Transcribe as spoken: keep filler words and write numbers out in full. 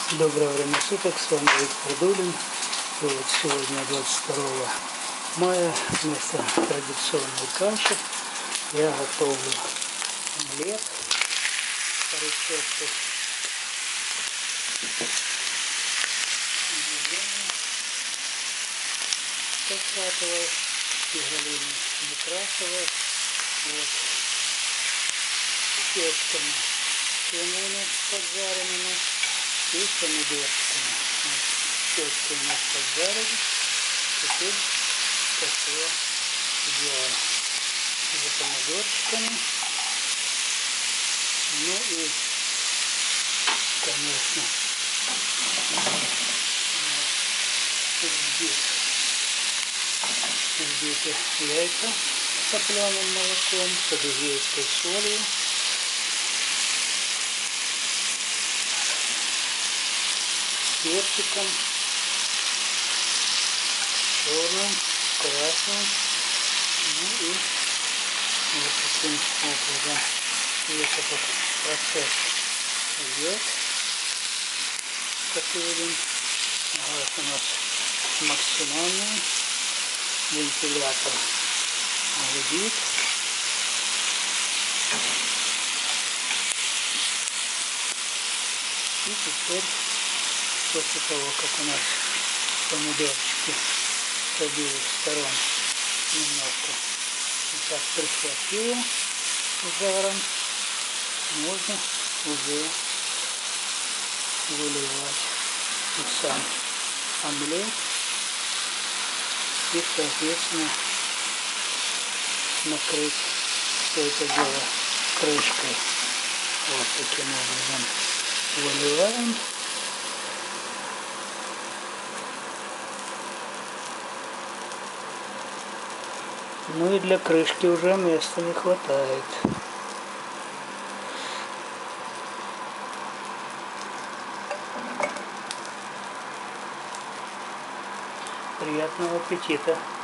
Доброе время суток, с вами Виктор Дулин. И вот сегодня, двадцать второго мая, вместо традиционной каши я готовлю омлет по рецепту. Подкатываю и галины выкрашиваю. Вот. Печками свинину поджаренными и помидорчиками. Вот. Печки у нас поджарили. Теперь пошло дело за помидорчиками. Ну и, конечно, здесь Здесь яйца с топленым молоком, с адыгейской солью. Перчиком, черным, красным. Ну и вот таким образом весь этот процесс идет. Как видим, газ у нас максимальный. Вентилятор гудит. И теперь, после того, как у нас помидорчики с обеих сторон немножко вот так прихватило жаром, можно уже выливать и сам омлет. И, соответственно, накрыть все это дело крышкой. Вот таким образом выливаем. Ну и для крышки уже места не хватает. Приятного аппетита!